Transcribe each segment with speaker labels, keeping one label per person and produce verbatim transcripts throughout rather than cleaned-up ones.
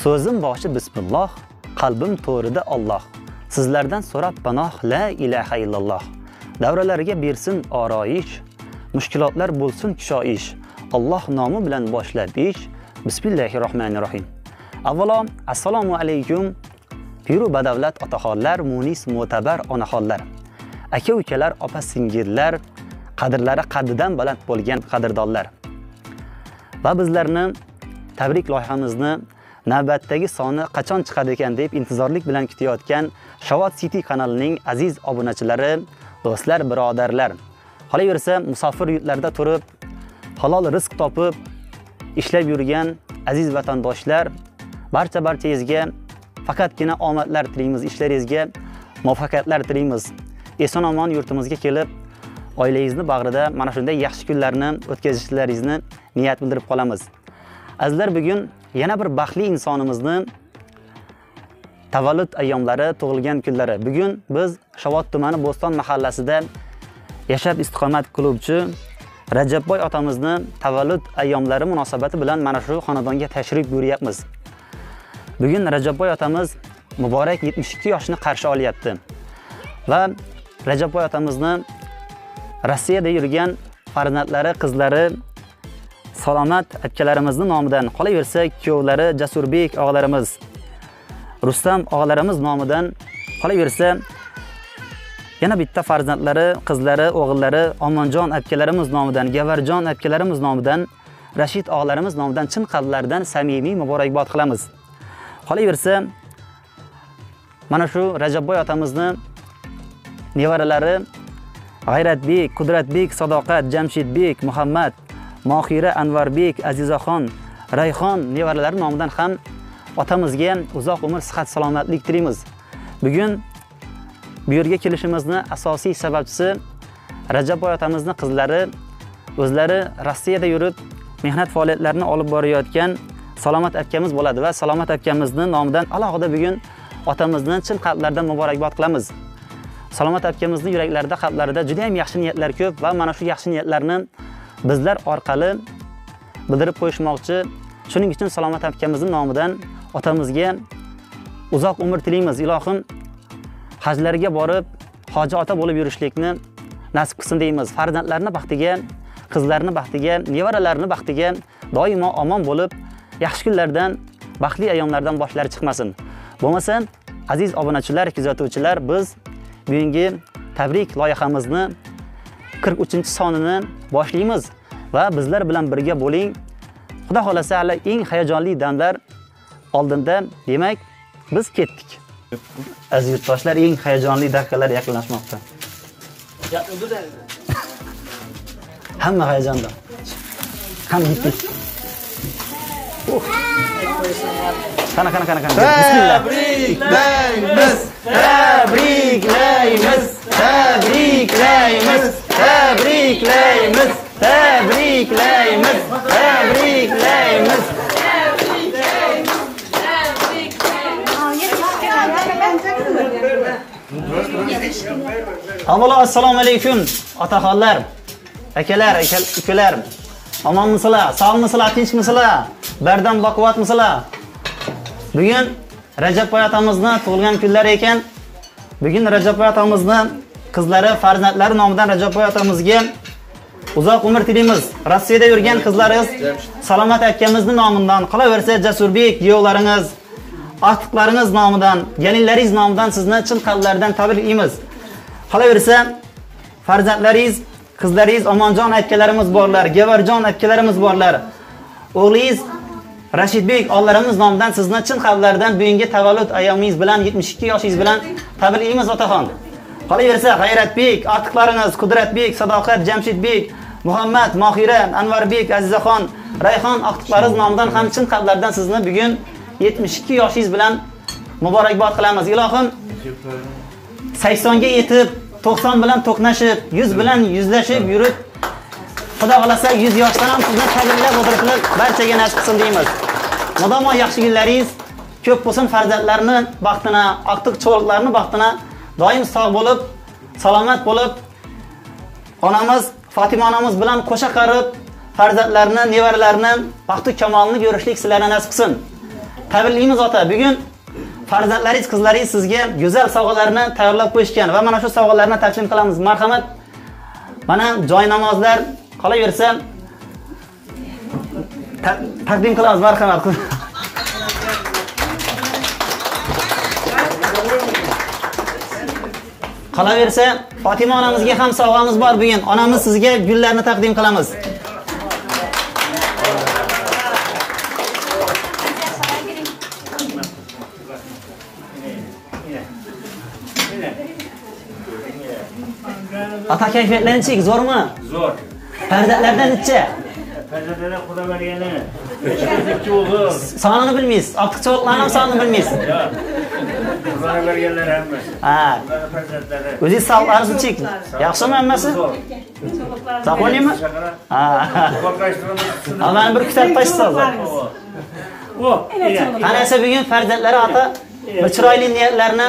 Speaker 1: So'zim boshi bismillah, qalbim to'rida Alloh. Sizlardan so'rab panoh la ilaha illalloh. Davralariga bersin oroyish, mushkulotlar bo'lsin kushoyish. Alloh nomi bilan boshlab ish. Bismillahirrohmanirrohim. Avvalo, assalomu alaykum. Piru badavlat otaxonlar, munis mo'tabar onaxonlar. Aka ukalar, opa singillar, qadrlari qaddidan baland bo'lgan qadrdonlar. Va bizlarni tabrik loyihamizni navbatdagi soni qachon chiqadi ekan deb intizorlik bilan kutayotgan Shavot City kanalining aziz obunachilari, do'stlar, birodarlar. Qolaversa, musofir yurtlarda turib, halol rizq topib ishlab yurgan aziz vatandoshlar, barcha barchangizga faqatgina omadlar tilaymiz, ishlaringizga muvaffaqiyatlar tilaymiz. Eson omon yurtimizga kelib, oilangizni bag'rida mana shunday yaxshi kunlarni o'tkazishlaringizni niyat bildirib qolamiz. Azizlar, bugun yana bir baxtli insonimizni tavallud ayyomlari, tug'ilgan kunlari. Bugun biz Shavot tumani Bo'ston mahallasida yashab istiqomat qiluvchi Rajabboy otamizni tavallud ayyomlari munosabati bilan mana shu xonadonga tashrif buyuryapmiz. Bugun Rajabboy otamiz muborak yetmish ikki yoshni qarshi olyapti. Va Rajabboy otamizni Rossiyada yurgan farzandlari, qizlari, Salomat akalarimizning nomidan, qolaversa kuyovlari Jasurbek og'alarimiz, Rustam og'alarimiz nomidan, qolaversa yana bitta farzandlari, qizlari, o'g'illari Omonjon akalarimiz nomidan, Gavarjon akalarimiz nomidan, Rashid og'alarimiz nomidan chin qalblardan samimiy muborakbod qilamiz. Qolaversa mana shu Rajabboy otamizni nevaralari G'ayratbek, Qudratbek, Sadoqat, Jamshidbek, Muhammad, Mohira, Anvarbek, Azizaxon, Rayxon nevaralari nomidan ham otamizga uzoq umr, sihat, salomatlik tilaymiz. Bugun bu yerga kelishimizni asosiy sababchisi Rajabboy otamizning qizlari, o'zlari Rossiyada yurib mehnat faoliyatlarini olib borayotgan Salomat akamiz bo'ladi va Salomat akamizning nomidan alohida bugun otamizni chin qalblardan muborakbod qilamiz. Salomat akamizning yuraklarida, qalblarida juda ham yaxshi niyatlar ko'p va mana shu yaxshi niyatlarni bizlar orqali bildirib qo'yishmoqchi. Shuning uchun Salomat akamizning nomidan otamizga uzoq umr tilaymiz. Ilohim hajlarga borib, hoji ota bo'lib yurishlikni nasib qilsin deymiz. Farzandlarni baxtiga, qizlarni baxtiga, nevaralarini baxtiga doimo omon bo'lib, yaxshi kunlardan, baxtli ayyomlardan boshlari chiqmasin. Bo'lmasa, aziz obunachilar, kuzatuvchilar, biz bugungi tabrik loyihamizni qirq uchinchi sonini boshlaymiz va bizlar bilan birga bo'ling. Xudo xolasa, hali eng hayajonli damlar oldinda, demak, biz ketdik. Aziz yurtdoshlar, eng hayajonli daqiqalar yaqinlashmoqda. Hamma hayajonda. Ham gitdik. Qana qana qana qana. Bismillah. Tabriklaymiz. Tabriklaymiz. Tabriklaymiz. Tabriklaymiz. Tabriklaymiz. Tabriklaymiz. Avvalo assalomu alaykum otaxonlar, akalar, ukalar. Omonmisizlar? Sog'misizlar? Tinchmisizlar? Bardam baquvvatmisizlar? Bugun Rajabboy otamizni tug'ilgan kunlari ekan. Bugun Rajabboy otamizni qizlari, farzandlari nomidan Rajabboy otamizga uzoq umr tilaymiz. Rossiyada yurgan qizlaringiz Salomat akamizning nomidan, qolaversa Jasurbek kuyovlaringiz, ortiqlaringiz nomidan, gelinlaringiz nomidan sizni chin qalblardan tabriklaymiz. Qolaversa farzandlaringiz, qizlaringiz Omonjon akalarimiz borlar, Gavarjon akalarimiz borlar. O'g'lingiz Rashidbek og'alarimiz nomidan sizni chin qalblardan bugungi tavallud ayyomingiz bilan yetmish ikki yoshingiz bilan tabriklaymiz otaxon. Qolaversa G'ayratbek, ortiqlaringiz Qudratbek, Sadoqat, Jamshidbek, Muhammad, Mohira, Anvarbek, Azizaxon, Rayxon ortiqlaringiz nomidan ham chin qalblardan sizni bugun yetmish ikki yoshingiz bilan muborakbod qilamiz. Ilohim saksonga yetib, to'qson bilan to'qnashib, yuz bilan yuzlashib yurib, Xudo xolasa yuz yoshdan ham sizni tabriklab o'tirib, barchaga nasib qilsin deymiz. Modomo yaxshi kunlaringiz ko'p bo'lsin, farzandlarni baxtina, ortiq cho'llarni baxtina doim sog' bo'lib, salomat bo'lib, onamiz Fatima onamiz bilan qo'sha qarib, farzandlarni, nevaralarini baxtu kamolini ko'rishlik sizlarga nasib qilsin. tabriklaymiz ota. Bugun farzandlaringiz, qizlaringiz sizga go'zal sovg'alarni tayyorlab qo'yishgan va mana shu sovg'alarni taqdim qilamiz. Marhamat. Mana joy namozlar qolaversa taqdim qilamiz. Marhamat. Qolaversa Fatima onamizga ham sovg'amiz bor bugun. Onamiz sizga gullarni taqdim qilamiz. Ata kayfiyatlanchik zo'rmi?
Speaker 2: Zo'r.
Speaker 1: Farzandlardan necha?
Speaker 2: Farzandlar Xudo bergani. Ikki o'g'il.
Speaker 1: Sonini bilmaysiz. Ortiqcha o'g'illarni ham sonini bilmaysiz.
Speaker 2: Yo'q. Xudo berganlar hammasi.
Speaker 1: Ha.
Speaker 2: Farzandlari.
Speaker 1: O'zingiz sog'lig'ingiz-chi? Yaxshimi hammasi? Sog'mi? Ha. Mana bir kutatib qo'ysiz hozir.
Speaker 2: O,
Speaker 1: qanasa bugun farzandlari ota bir chiroyli niyatlarni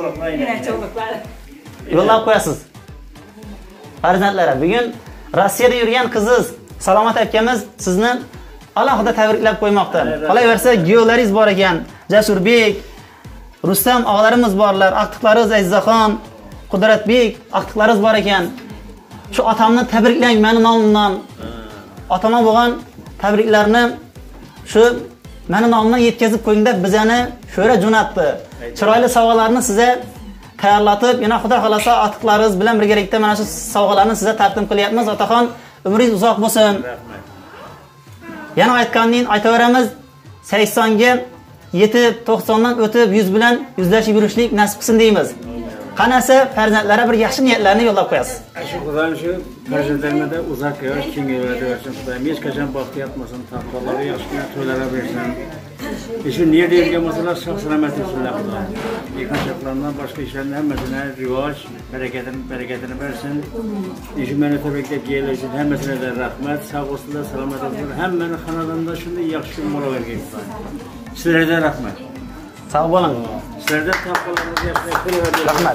Speaker 1: yo'llab qo'yasiz. Farzandlari bugun Rossiyada yurgan qiziz Salomat akamiz sizni alohida tabriklab qo'ymoqda. Qolaversa, giyo'laringiz bor ekan. Jasurbek, Rustam og'alarimiz borlar, aqtiqlarimiz Azizaxon, Qudratbek aqtiqlarimiz bor ekan. Shu otamni tabriklang meni nomimdan. Otama bo'lgan tabriklarni shu meni nomimdan yetkazib qo'ying deb bizani sho'ra jo'natdi. Chiroyli sovg'alarni sizga tayyorlatib, yana Xudo xolasa atiqlaringiz bilan birgalikda mana shu sovg'alarni sizga taqdim qilyapmiz. Otaxon, umringiz uzoq bo'lsin. Yana aytganning aytaveramiz, saksonga yetib, to'qsondan o'tib, yuz bilan yuzlashib yurishlik nasib qilsin deymiz. Qanasa farzandlarga bir yaxshi niyatlarni yo'llab qo'yasiz.
Speaker 2: Shu Xudoim shu farzandlarimga uzoq yosh, keng yo'llarda bersin. Xudoim hech qachon baxti yatmasin, taqvolari yaxshigina to'ylara bersin. Shu niyat etgan masalan sog' salomat bo'lsinlar Xudoim. Yaqinchilardan boshqa ishlarning hammasini rivoj, barakatini, barakatini bersin. Shu meni tabriklab kelgan uchun hammasine de rahmat, sog' bo'lsinlar, salomat bo'lsinlar. Hammani xonadonda shunday yaxshi umr o'rgan. Sizlarga rahmat.
Speaker 1: Sog' bo'ling.
Speaker 2: Sizlarga taqvolarimiz yaxshi
Speaker 1: rahmat.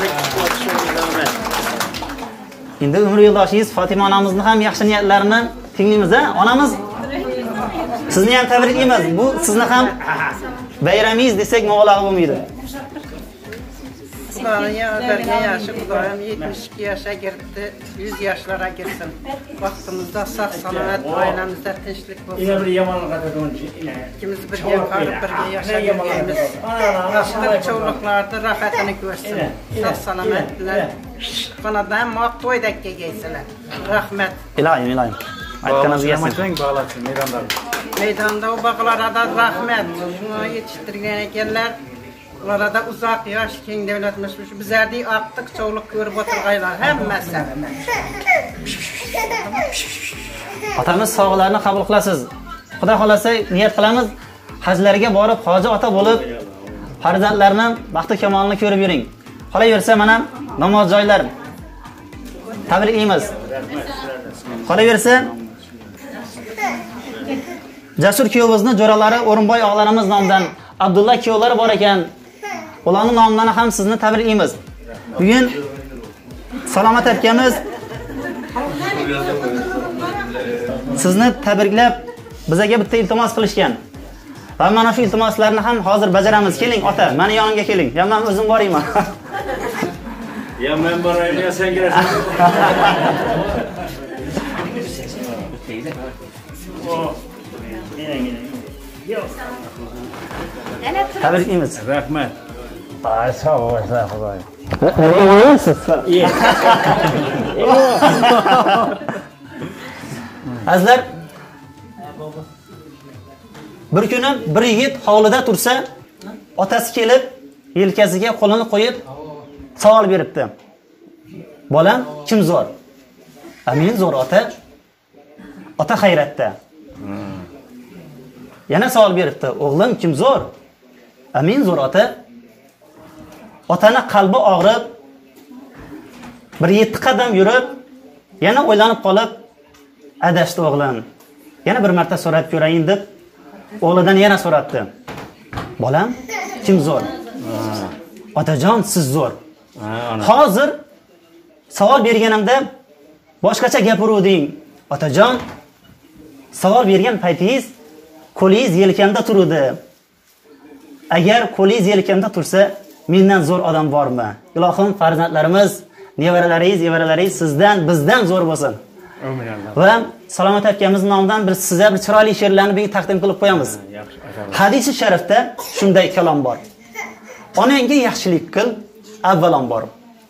Speaker 1: Endi umr yo'ldoshingiz Fatima onamizni ham yaxshi niyatlarini tinglaymiz a? Onamiz sizni ham tabriklaymiz. Bu sizni ham bayramingiz desak mubolag'a bo'lmaydi.
Speaker 3: Xudoya bergan yaşı Xudoyam yetmiş ikki yaşa girdi, yüz yaşlara girsin. Vaqtimizda sog' salomat, oilamizda tinchlik bo'lsin.
Speaker 2: Ina bir yomonlik qilgan.
Speaker 3: İkimiz birga qolib birga yashaymiz. Boshqa cho'liqlarda rohatini ko'rsin. Sog' salomat bilan xonadan moq to'ydak kelgaysilar. Rahmat.
Speaker 1: Ilohim, ilohim. Aytganingizga
Speaker 2: yetsin. Bağlasın meydanda.
Speaker 3: Meydanda o baqalara da rahmat. Shuni yetishtirgan ekanlar. Ulara da uzaq yosh keng davlatimiz shu bizlarning aqtiq cho'liq ko'rib o'tirganlar hammasi.
Speaker 1: Otamiz sog'larni qabul qilasiz. Xudo xolasa niyat qilamiz, hajlarga borib hoji ota bo'lib, farzandlarni baxti kamolini ko'rib yuring. Qolaversa mana namoz joylar tabriklaymiz. Qolaversa Jasur kuyovimizni jo'ralari O'rinboy og'larimiz nomidan Abdulla kuyovlari bor ekan. Ularning nomidan ham sizni tabriklaymiz. Bugun Salomat akamiz sizni tabriklab bizga bitta iltimos qilishgan. Va mana shu iltimoslarni ham hozir bajaramiz. Keling ota, meni yonimga keling. Ya men o'zim borayman.
Speaker 2: Ya men borayman, ya sen kirasan.
Speaker 1: Tabriklaymiz.
Speaker 2: Rahmat.
Speaker 1: Ay sağ ol, sağ ol.
Speaker 2: İyi.
Speaker 1: Azlar bir kuni bir yigit hovlida tursa, otasi kelib, yelkasiga qo'lini qo'yib savol beribdi. Bolam, kim zo'r? Men zo'r ota. Ota hayratda. Yana savol beribdi. O'g'lim kim zo'r? Men zo'r ota. Otani qalbi og'rib, bir yetti qadam yurib, yana o'ylanib qolib, adashdi o'g'lim. Yana bir marta so'rab ko'rayin deb o'g'lidan yana so'ratdi. Bolam, kim zo'r? Otajon, siz zo'r. Hozir savol berganimda boshqacha gapiruvding. Otajon, savol bergan paytingiz qo'lingiz yelkamda turdi. Agar qo'lingiz yelkamda tursa, mendan zo'r odam bormi? Ilohim, farzandlarimiz, nevaralaringiz, nevaralaringiz sizdan, bizdan zo'r bo'lsin. Va Salomat akamiz nomidan bir sizga bir chiroyli she'rlarni bugun taqdim qilib qo'yamiz. Hadisi sharifda shunday kalom bor. Onangga yaxshilik qil, avvalambor.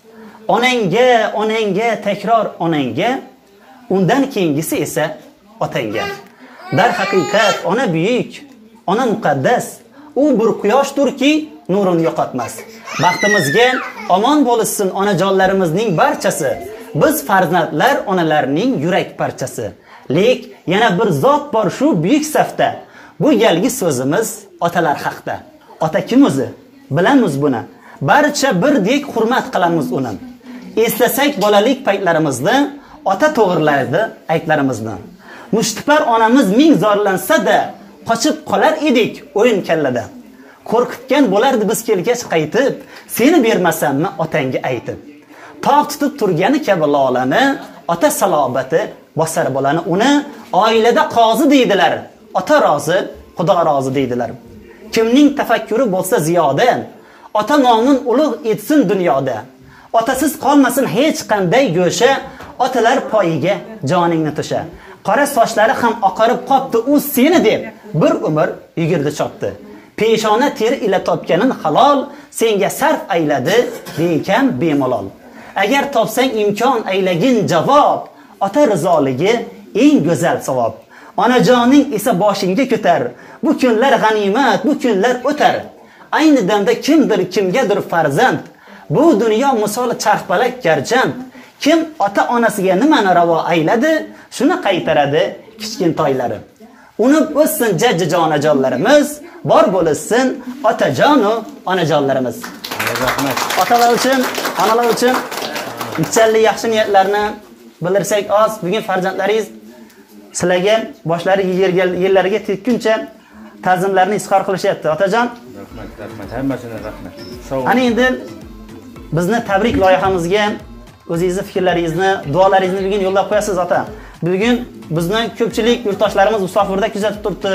Speaker 1: Onangga, onangga, takror onangga, undan keyingisi esa otangga. Dar haqiqat ona buyuk, ona muqaddas. U bir quyoshdirki, nurini yo'qotmas. Baxtimizga omon bo'lsin onajonlarimizning barchasi. Biz farzandlar onalarning yurak parchasi. Lek yana bir zot bor shu buyuk safda. Bu galgi so'zimiz otalar haqda. Ota kim o'zi? Bilamiz buni. Barcha birdek hurmat qilamiz uni. Eslasak bolalik paytlarimizni, ota to'g'rilardi aytlarimizni. Mushtipar onamiz ming zorlansa-da, qochib qolar edik o'yin kallada. Qo'rqitgan bo'lardi biz kelgach qaytib, seni bermasammi otangga aytib. Tog' tutib turgani kabi lolani, ota salobati bosar bolani uni oilada qozi deydilar. Ota rozi, Xudo rozi deydilar. Kimning tafakkuri bo'lsa ziyoda, ota nomin ulug' etsin dunyoda. Otasiz qolmasin hech qanday go'sha, otalar poyiga joningni to'sha. Qora sochlari ham oqarib qopti u seni deb, bir umr yugurdi chopdi. Peshona teri ila topganin halol, senga sarf ayladi, benkam bemalol. Agar topsang imkon aylagin javob, ota rizoligi eng go'zal savob. Onajoning esa boshingga ko'tar, bu kunlar g'animat, bu kunlar o'tar. Ayni damda kimdir kimgadir farzand, bu dunyo misoli charxpalak garjand. Kim ota onasiga nimani ravo ayladi, shuni qaytaradi kichkintoylari. Unib o'ssin jajjajon onajonlarimiz, bor bo'lsin otajon va onajonlarimiz.
Speaker 2: Rahmat.
Speaker 1: Otalar uchun, onalar uchun ichalli yaxshi niyatlarni bildirsak oz. Bugun farzandlaringiz sizlarga boshlari yerlariga tekkuncha ta'zimlarni izhor qilishyapti. Otajon,
Speaker 2: Rahmat, rahmat. Hammasini rahmat. Sog'
Speaker 1: ana endi bizni tabrik loyihamizga o'zingizning fikrlaringizni, duolaringizni bugun yo'llab qo'yasiz ota. Bugun bizni ko'pchilik yurtdoshlarimiz musofirda kuzatib turibdi.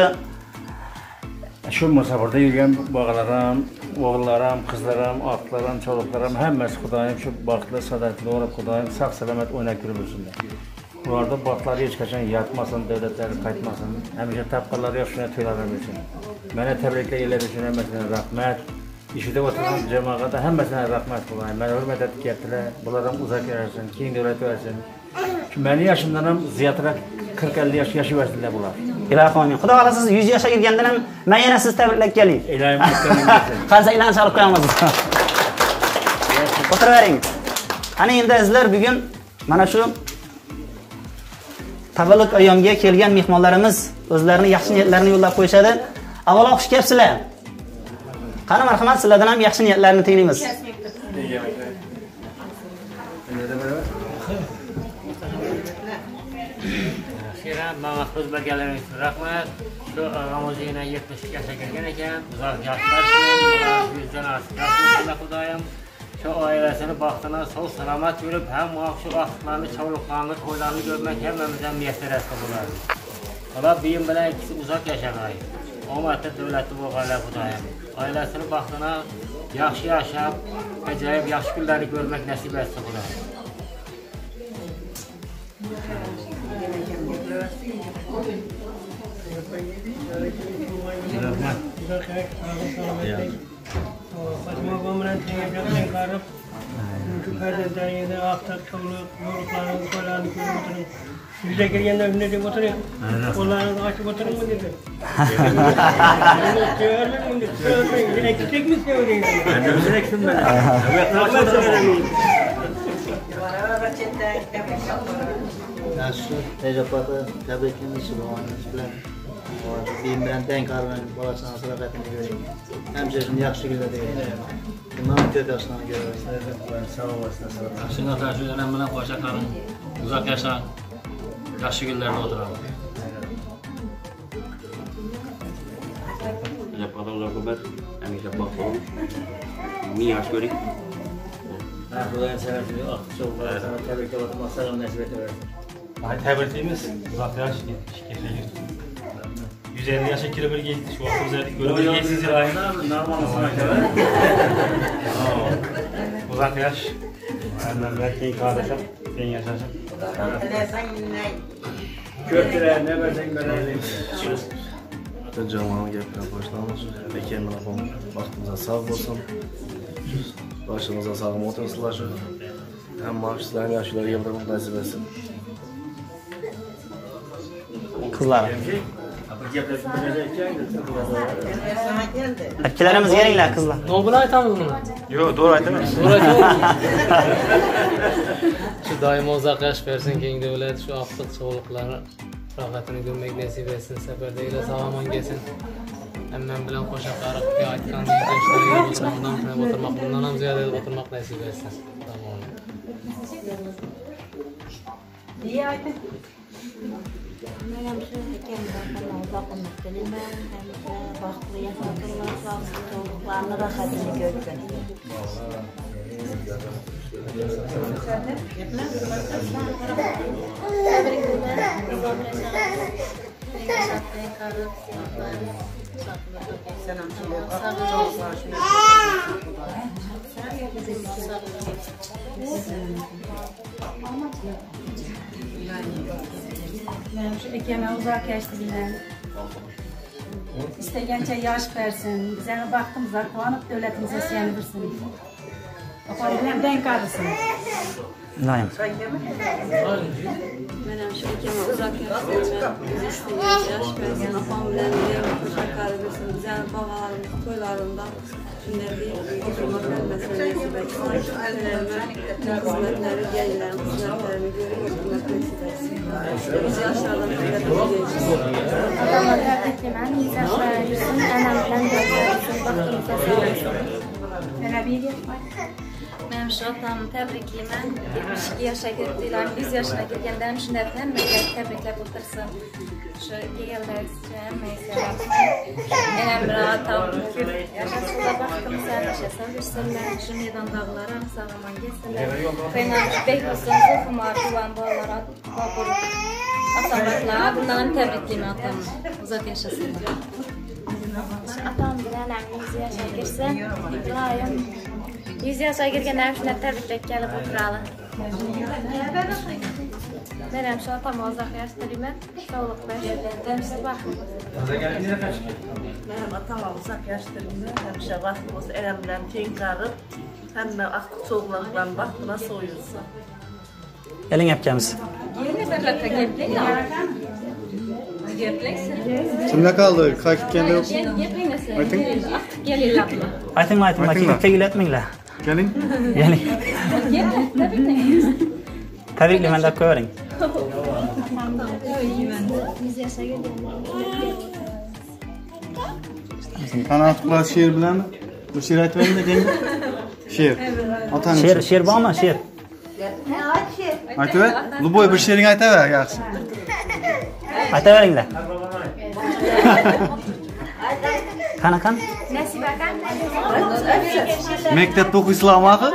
Speaker 2: Shu musofirda yurgan bog'alarim, o'g'illarim, qizlarim, otlarim, choliqlarim hammasi Xudoyim shu baxtli, saodatli bo'lib, Xudoyim sog' salomat o'ynab yurib o'tsinlar. Ularda baxtlari hech qachon yatmasin, davlatlari qaytmasin. Hamisha tapqalari yaxshina to'ylaversin. Mana tabriklaylar uchun hammasine rahmat. İşide oturan cemaate hammasine rahmat Xudoyim. Meni hurmat etib keldilar. Bular ham uzoq yashasin, keng davlat versin. Meni yoshimdan ham ziyodraq qirq ellik yosh yashab o'tdilar bular.
Speaker 1: Ilohim amin. Xudo xolasa siz yuz yoshga kirgandan ham men yana sizni tabriklab kelay.
Speaker 2: Ilohim
Speaker 1: Qarsaklarni chalib qo'yamiz. O'tiravering. Ana endi sizlar bugun mana shu tavallud ayyomga kelgan mehmonlarimiz o'zlarining yaxshi niyatlarini yo'llab qo'yishadi. Avvalo xush kelibsizlar. Qani marhamat, sizlardan ham yaxshi niyatlarni tinglaymiz.
Speaker 4: Xeyran, mana so'z berganlaringiz uchun rahmat. Shu Ramazonga yetmish yoshga kirgan ekan, uzoq yoshlar bilan yuzdan ortiq yoshlar Xudoyim shu oilasini baxtini sog' salomat yurib, ham shu vaqtlarni, chavliqlarni, to'ylarni ko'rmak hammamizdan muyassar bo'ladi. Xudo buyim bilan ikkisi uzoq yashamaydi. Omadli davlatli bo'lganlar Xudoyim. Oilasini baxtini yaxshi yashab, ajoyib yaxshi kunlarni ko'rmak nasib etsin Xudoyim.
Speaker 2: rahmat.
Speaker 5: Fatma Gomran tenggelam qarab, shu farzandlaringizga aftab cho'lib, yo'riqlaringizni qo'llarini ko'rib o'tiring. Uyga kelganda shunday deb o'tiring. Qo'llaringizni ochib o'tiringmi dedi. Eksikmi sevdingiz?
Speaker 6: Nasıl tecrübede tebrikimiz subhanallah bilen bir bilen denk arvan balasına sırakatını göreyim. Hem sözün yaxşı güzel değil. İmam kötüsüne göre.
Speaker 2: Sağ olasın.
Speaker 4: Şuna karşı önemli olan başa kalın. Uzak yaşa. Yaxşı günlerde oturalım.
Speaker 7: Japada uzak ömür, hamisha baxtli bo'lib, ming yosh ko'ring.
Speaker 2: Xudoyim seversin. Çok sana tebrik ederim. Sağ nasip ederim.
Speaker 8: Tabriklaymiz. Uzoq yosh, ishga
Speaker 5: yüz elli yaşa kilo bir geçti. Şu vakti özellik böyle bir geçsiz ya.
Speaker 2: Normalısına kadar.
Speaker 5: Uzak yaş. Benden belki kardeşim. Ben yaşasın.
Speaker 2: Kötüler ne versen verelim.
Speaker 8: Camanı gapira boshlamiz. Lekin mana bu vaqtimizda sog' bo'lsin. Boshimizda sog'lom o'tirsizlar shu. Hamma sizlarni yaxshilarga bir nasib etsin.
Speaker 1: Qizlar. Akkalarimiz yeringlar qizlar.
Speaker 5: Ne bilan aytamiz buni?
Speaker 8: Yo'q, to'g'ri aytaman.
Speaker 5: To'g'ri aytamiz. Shu doimo uzoq yash bersin, keng davlat, shu afqat sog'liqlari rohatini ko'rmak nasib etsin, safardagilar sog'lom kelsin. Hammam bilan qo'sha qariq aytgan yoshlarga o'tirmoqdan qilib o'tirmoq, bundan ham ziyoda o'tirmoq nasib etsin. Tamam.
Speaker 3: Diye aytın.
Speaker 9: Mənim şu kəmbələrlə baxmaq dilimən, həm də baxlı yaşatırlar, sağlıqlı çocuklarını rahatını görsün.
Speaker 10: Mənim şu ekeme uzak yaşlı bilen. İstəyəncə yaş versin. Bizə baxdığımız qanıb dövlətimizə sığınırsın. Aparılan denk qarısın.
Speaker 1: Nayim.
Speaker 9: Mənim şu ekeme uzak yaşlı bilen. İstəyəncə yaş versin. Apam bilen qoşa qarısın. Bizə bağalarımız, toylarında günləri oturmaq verməsin. Nesib etsin. Hizmetləri, gəlirlərin hizmetlərini görüb oturmaq nesib etsin. Biz yaşlardan
Speaker 11: Adamlar təbrikləmən, yüz yaşlara yürüsün, ənəm bilən görürsən, baxdığımıza sağlasın.
Speaker 10: Mənə bir yer var.
Speaker 11: Mənim şu atamı təbrikləmən, yetmiş iki yaşa girdiler, yüz yaşına girgəndən şu nəfnən məqləb təbrikləb otursun. Şu gəlirlər istəyən, məysə baxsın. Ənəm bir atam, yaşasıla baxdığımıza yaşasın, yürüsünlər, şu meydan dağlara sağlaman gelsinlər. Beynən Beykosun, Zulfumar, Duvan, Bağlara, Babur, Atamlarla, bundan təbrikliyim atam, uzaq yaşasın.
Speaker 9: Atam bilen yüz yaşa girsin. İbrahim yüz yaşa girgenden şuna təbriklə gəlib oturalı. Mənim şu atam uzaq yaşlarıma sağlıq versin. Təmsil baxın.
Speaker 3: Benim atam uzak yaşlarımda hemşe vaxtımız elimden tenkarıp hem de aklı soğuklarından vaxtına soyulsun.
Speaker 1: Elin yapacağımız.
Speaker 8: Kimda qoldi? Qaytganda yo'q.
Speaker 11: Ayting. Gelinglar.
Speaker 1: Ayting, ayting, ayting. Tegillatmanglar.
Speaker 8: Keling.
Speaker 1: Keling. Tabriklayman deb qo'ying.
Speaker 8: Qanot qilasiz she'r bilanmi? Bu she'r aytmaymi ekan? She'r. Otang
Speaker 1: She'r, she'r bormi? She'r.
Speaker 8: aytaver. Luboy bir she'ring aytaver, yaxshi.
Speaker 1: Aytaveringlar. Qana qan?
Speaker 11: Nasiba qan?
Speaker 8: Maktabda o'qiysizlarmi axir?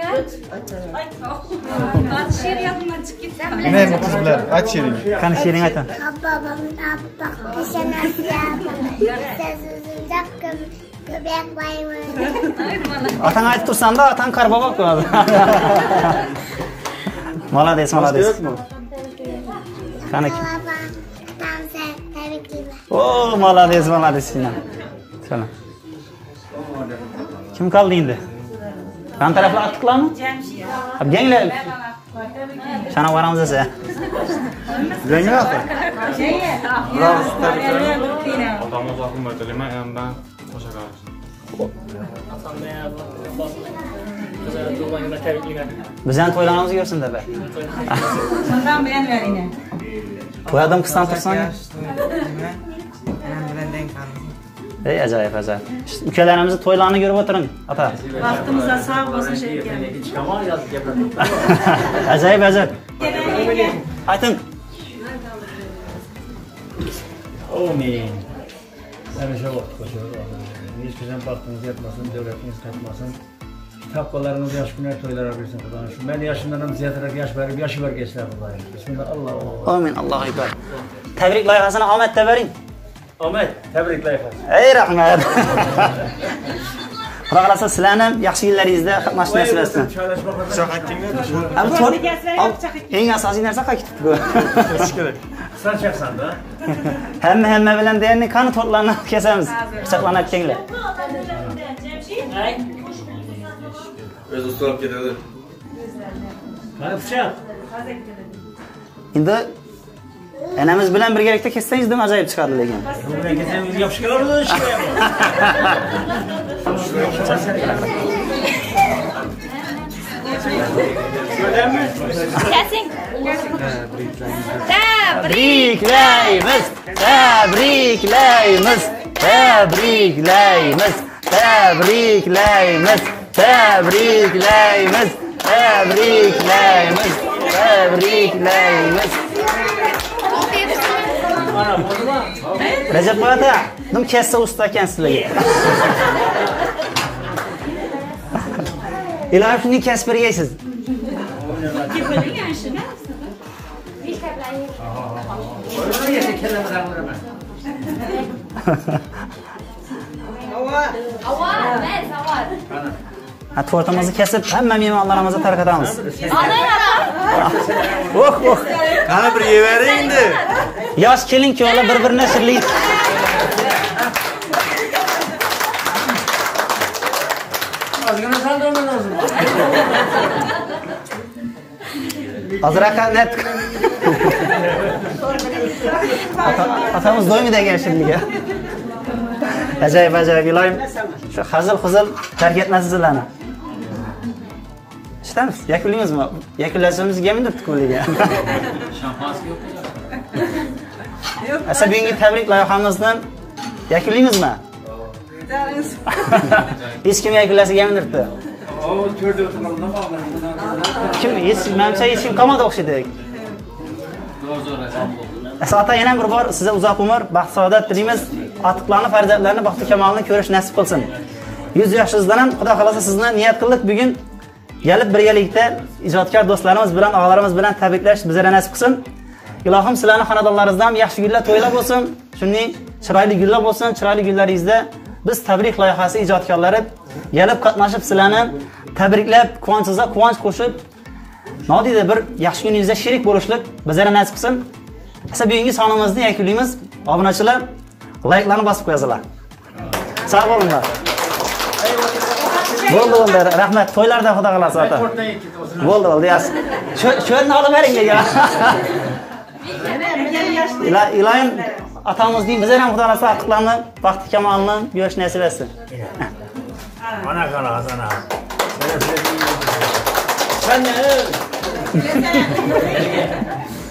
Speaker 11: She'r yapma chiqib ketdim.
Speaker 8: Nima qizlar? Ayt she'ring.
Speaker 1: Qani she'ring ayting.
Speaker 11: Babamın appak pişemez yapma. Sözünde köpek bayımı.
Speaker 1: Atang aytib tursan da atang qarboq qo'yadi. Молодец, молодец. Qani kim? Oo, молодец, молодец Sinan. Sana. Kim qoldi endi? Qan taraflar atdiqlarmi? Hab ganglar. Sana varamiz esa.
Speaker 8: Yangi axir.
Speaker 5: Otamız akılma dilime yandan qo'sha qarasın.
Speaker 1: Bizdan to'ylarimizni ko'rsin deb.
Speaker 10: Şundan ben vereyim.
Speaker 1: To'yadim qisdan tursan.
Speaker 3: Benim bilen denk kalın.
Speaker 1: Ey ajoyib, ajoyib. Ukalarimizni to'ylarini ko'rib o'tiring, ota.
Speaker 10: Vaqtimizda sağ olsun şey geldi.
Speaker 1: Ajoyib, ajoyib. Ayting.
Speaker 2: Amin. Hemşe vakit koşuyor. Hiç güzel baktığınız yatmasın, devletiniz katmasın. Tapkalarınız yaş günler toylara versin Allah'ım. Şu ben yaşımdan ziyarete yaş verip yaşı var geçler Allah'ım. Bismillah Allah Allah.
Speaker 1: Amin, Allahu ekber. Tebrik loyihasini omadda bering.
Speaker 2: Omad, tabriklar.
Speaker 1: Ey rahmat. Xudo xolasa sizlarni yaxshi yillaringizda qatnashishni nasib etsin. Eng asosiy narsa qaytibdi-ku.
Speaker 2: Sen chiqsan-da.
Speaker 1: Hamma hamma bilan deyani qani tortlarni kesamiz. Pichoqlanayotganglar.
Speaker 8: O'zi ustalab ketadi.
Speaker 2: Qani pichoq.
Speaker 1: Endi anamiz bilan birgalikda kessangiz nima ajoyib chiqadi lekin.
Speaker 2: Bilan kesamiz yopishib kelamiz ishga.
Speaker 11: Kesing.
Speaker 1: Tabriklaymiz, tabriklaymiz, tabriklaymiz, tabriklaymiz, tabriklaymiz, tabriklaymiz, tabriklaymiz. Recep aka, nim kessa usta ekan sizlarga. Ilohim shuni kesib bergaysiz. Ha, tortimizni kesib, hamma mehmonlarimizga tarqatamiz. Oh, oh.
Speaker 8: Qani bir yevering endi.
Speaker 1: Yosh kelin-kuyovlar bir-birini shirlaydi.
Speaker 2: Ozgina saldirman o'zim.
Speaker 1: Hozir aka net. Atamiz do'ymaydi ekan shirliga. Ajoyib, ajoyib. Ilohim shu hazil-huzil tark etmasin sizlarni. Ishtamiz, yakunlaymizmi? Yakunlashimizga mindirdik-ku lekin.
Speaker 7: Şampanski yok mu?
Speaker 1: Asa bugungi tabrik loyihamizni yakunlaymizmi? Hech kim yakunlashga mindirdi.
Speaker 2: O to'rda o'tirgandan qolgan.
Speaker 1: Kim? Hech menimcha hech kim qolmadi o'xshaydi. Asa ota yana bir bor sizga uzoq umr, baxt saodat tilaymiz. Atiqlarni, farzandlarni baxti kamolini ko'rish nasib qilsin. yuz yoshingizdan ham Xudo xolasa sizni niyat qildik bugun gelib birgalikda ijodkor do'stlarimiz bilan, og'alarimiz bilan tabriklash bizga nasib qilsin. Ilohim sizlarning xonadonlaringizdan yaxshi gullar to'ylar bo'lsin. Shunday chiroyli gullar bo'lsin. Chiroyli gullaringizda biz tabrik loyihasi ijodkorlari gelib qatnashib sizlarni tabriklab, quvonchingizga quvonch qo'shib, nodida bir yaxshi kuningizda sherik bo'lishlik bizga nasib qilsin. Asa bugungi sonimizni yakunlaymiz. Obunachilar like'larni bosib qo'yasizlar. Sog' bo'linglar. Bo'ldi, bo'ldi. Rahmat. To'ylarda xudo xolasa ota. Bo'ldi, bo'ldi. Sho'rni olib bering degan. Ilohim atamizning bizga ham xudo xolasa atiqlarni, baxti kamolini berish nasib etsin.
Speaker 2: Mana qana Hasan. Sen ne?